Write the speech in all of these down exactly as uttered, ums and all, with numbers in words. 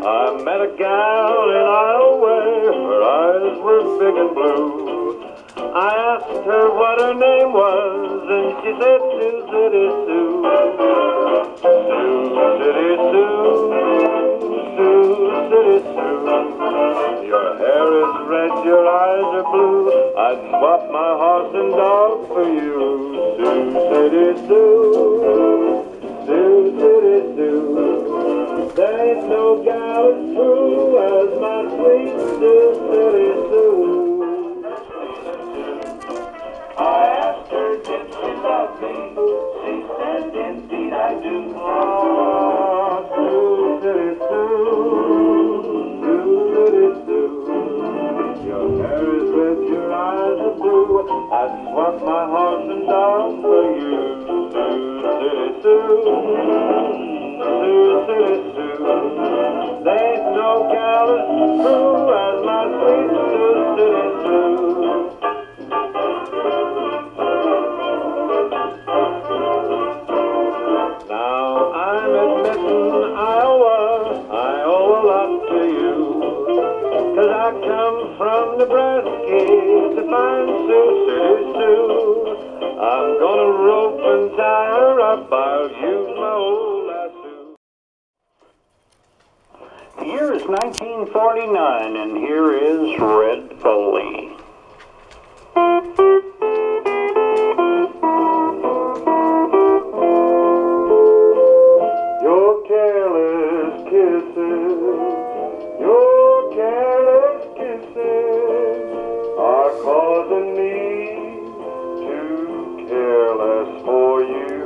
I met a gal in Iowa, her eyes were big and blue. I asked her what her name was, and she said Sioux City Sue. Sioux City Sue, Sioux City Sue. Your hair is red, your eyes are blue. I'd swap my horse and dog for you. Sioux City Sue, Sioux City Sue. There ain't no gal as true as my sweet Sioux City Sue. I asked her, did she love me? She said, indeed I do. Oh, Sioux City Sue, Sioux City Sue. Your hair is red, your eyes are blue. I'd swap my horse and dog for you. Sioux City Sue, Sioux City Sue. There ain't no gal as true as my sweet Sioux City Sue. Now I'm admitting Iowa, I owe a lot to you, 'cause I come from Nebraska to find Sioux City Sue. I'm gonna rope and tie her up, I'll use my old lasso. The year is nineteen forty-nine, and here is Red Foley. Your careless kisses, your careless kisses are causing me to care less for you.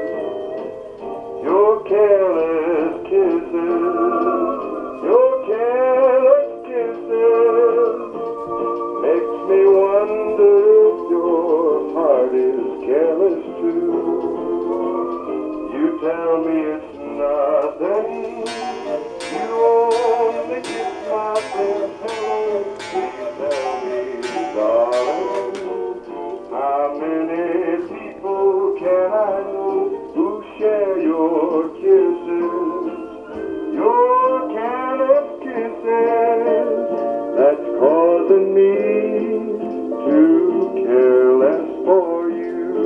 Your careless kisses, your careless kisses makes me wonder if your heart is careless too. You tell me it's nothing, you only kiss my bare pillow. Please tell me, darling, how many people can I know who share your kisses? Your careless kisses, that's causing me to care less for you.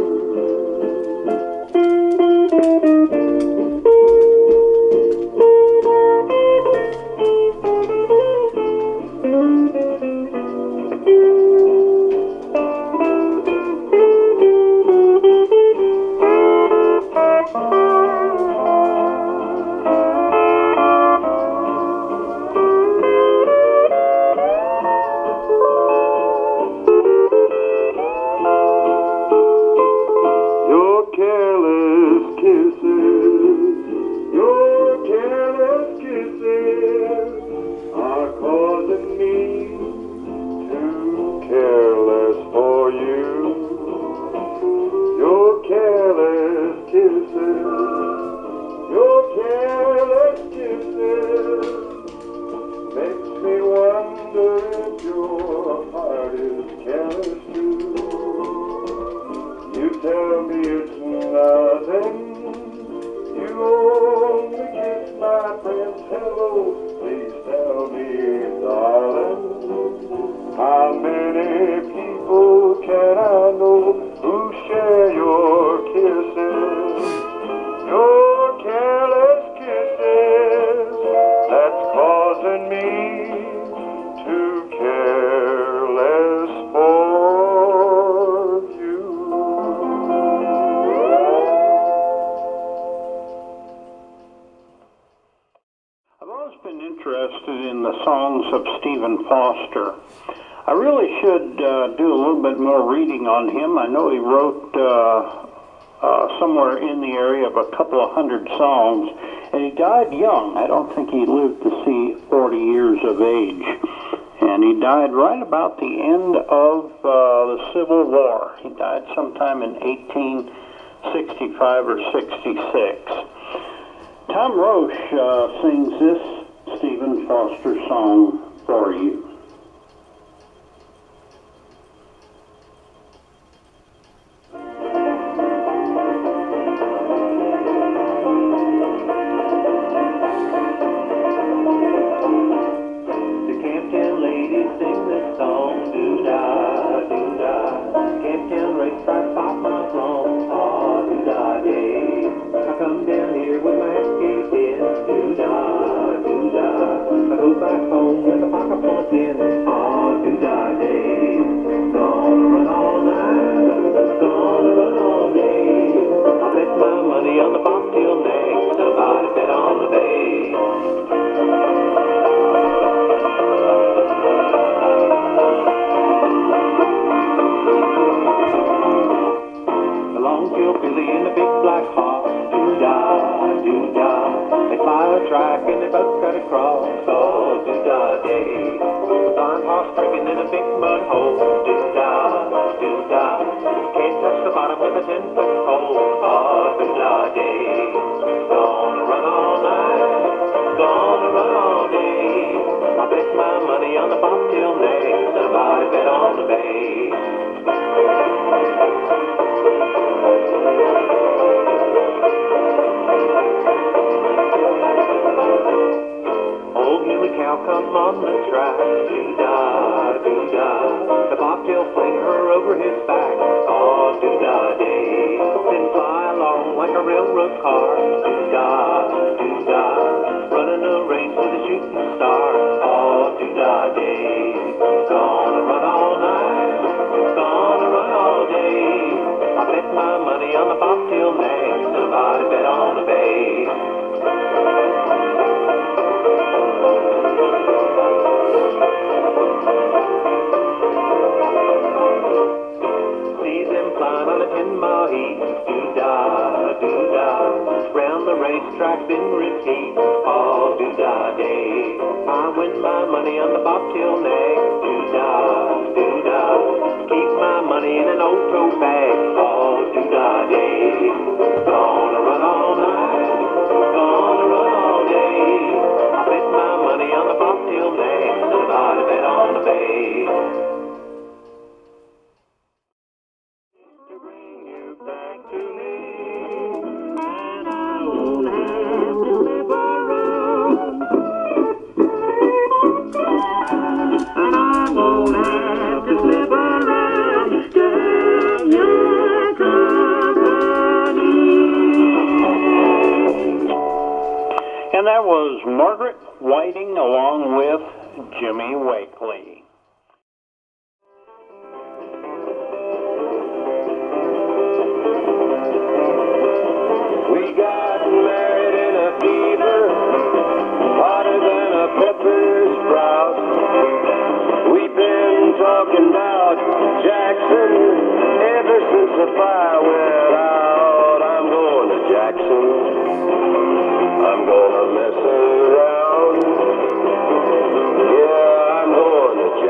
I really should uh, do a little bit more reading on him. I know he wrote uh, uh, somewhere in the area of a couple of hundred songs, and he died young. I don't think he lived to see forty years of age. And he died right about the end of uh, the Civil War. He died sometime in eighteen sixty-five or sixty-six. Tom Roche uh, sings this Stephen Foster song for you. by a track and they both got across. Oh, do-da-day. Blind horse breaking in a big mud hole. Do-da, do-da. Can't touch the bottom with a ten-foot pole. Oh, do-da-day. Gonna run all night. Gonna run all day. I bet my money on the bobtail nag. Somebody bet on the bay. Old muley cow come on the track. Do-da, do-da. The bobtail fling her over his back. Oh, do-da-day. Then fly along like a railroad car. Do-da, do-da. Running a race with a shooting star. Oh, do-da-day. Gonna run all night. Gonna run all day. I bet my money on the bobtail nag. Somebody bet on the bay. See them flying on a ten-mile heat. Do-da, do-da. Round the racetrack, then repeat. Oh, do-da-day. I win my money on the bobtail nag. Do-da, do-da. Keep my money in an old tote bag. Oh, do-da-day. Gonna run all night. Gonna run all day. I bet my money on the bobtail nag. Somebody bet on the bay. To bring you back to me, and I won't have to live around. And I won't have to live around in your company. And that was Margaret Whiting along with Jimmy Wakely. We got married in a fever, hotter than a pepper sprout. We've been talking about Jackson ever since the fire went out. I'm going to Jackson. I'm gonna mess around. Yeah, I'm going to Jackson.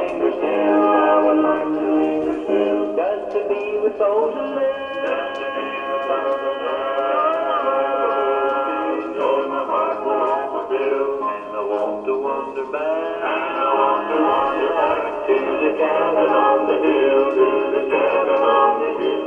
linger still. I would like to linger still. Just to be with those who live. Just to be with those who live. Joy my heart will fulfill. And I want to wander back. And I want to wander back to the cabin on the hill. To the cabin on the hill.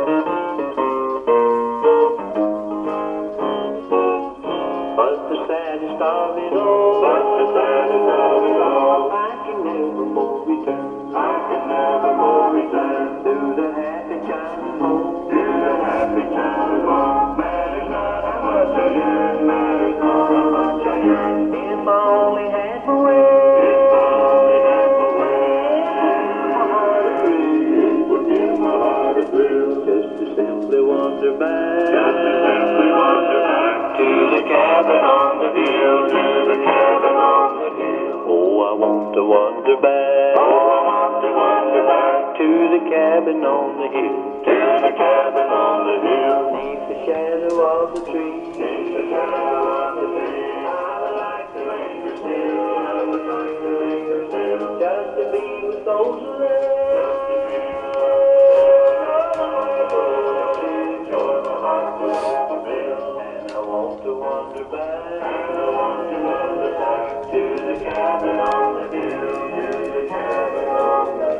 But the saddest of it all, but the saddest of it all, I can never more return, I can never more return to the happy childhood home, to the happy childhood home. Matters not how much I yearn, matters not how much I yearn. If I only had my way, if I only had my way, my heart a thrill, it would give my heart a thrill, just to simply wander back, just to simply wander back to the cabin on the hill, to the cabin on the hill. Oh, I want to wander back, oh, I want to wander back to the cabin on the hill, to the cabin on the hill. Beneath the shadow of the tree, beneath the shadow of the tree. I would like to linger still, I would like to linger still, just to be with those who live. Just to be with those who live. Joy my heart will fulfill. And I want to wander back, and I want to wander back to the cabin on the hill, to the cabin on the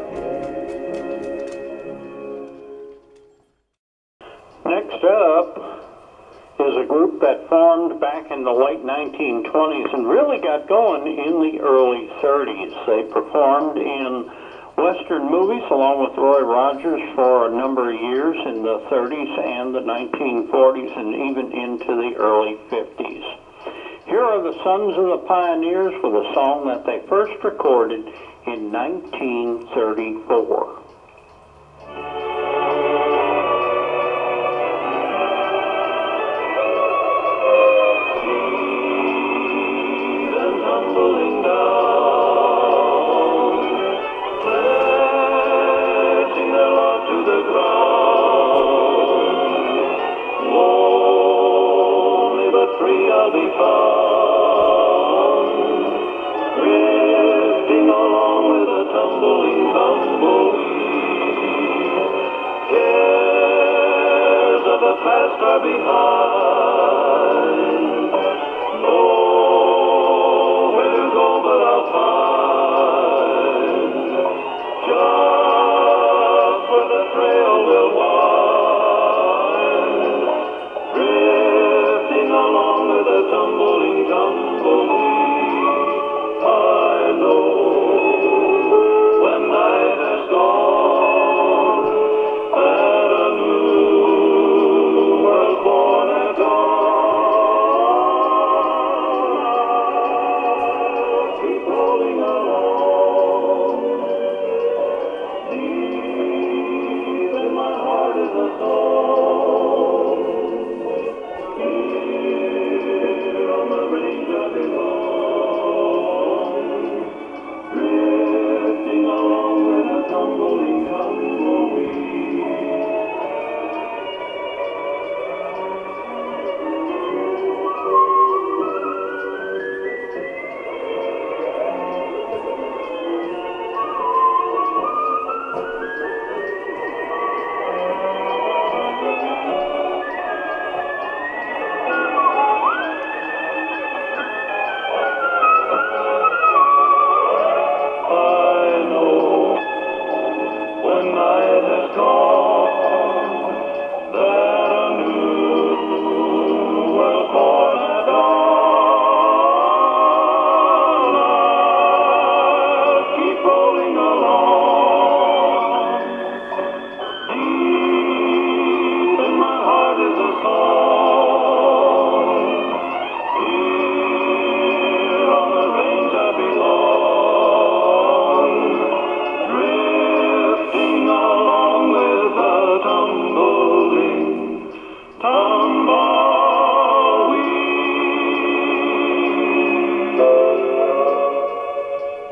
hill. Next up is a group that formed back in the late nineteen twenties and really got going in the early thirties. They performed in Western movies along with Roy Rogers for a number of years in the thirties and the nineteen forties and even into the early fifties. Here are the Sons of the Pioneers with a song that they first recorded in nineteen thirty-four.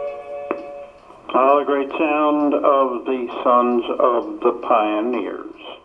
Sound of the Sons of the Pioneers.